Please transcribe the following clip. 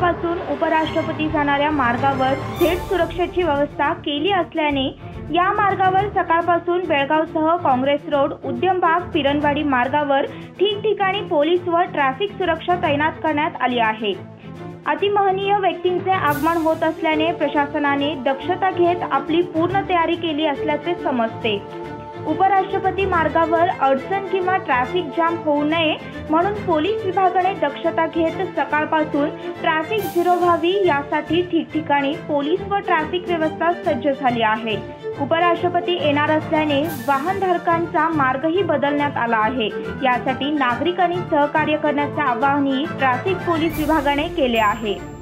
सकाळपासून उपराष्ट्रपती जाणाऱ्या मार्गावर थेट सुरक्षेची व्यवस्था केली असल्याने या मार्गावर सकाळपासून बेळगावसह काँग्रेस रोड, उद्यम बाग, पिरणवाडी मार्गावर ठिकठिकाणी पोलीस व ट्रॅफिक सुरक्षा तैनात करण्यात आली आहे। अतिमहनीय व्यक्तींचे आगमन होत असल्याने प्रशासनाने दक्षता घेत आपली पूर्ण तयारी केली असल्याचे समजते। उपराष्ट्रपती मार्गावर अडचण किंवा ट्रॅफिक जाम होऊ नये म्हणून पोलीस विभागाने दक्षता घेत सकाळपासून ट्रॅफिक झिरो व्हावी यासाठी ठिकठिकाणी पोलीस व ट्रॅफिक व्यवस्था सज्ज झाली आहे। उपराष्ट्रपती येणार असल्याने वाहनधारकांचा मार्गही बदलण्यात आला आहे। यासाठी नागरिकांनी सहकार्य करण्याचे आवाहनही ट्रॅफिक पोलीस विभागाने केले आहे।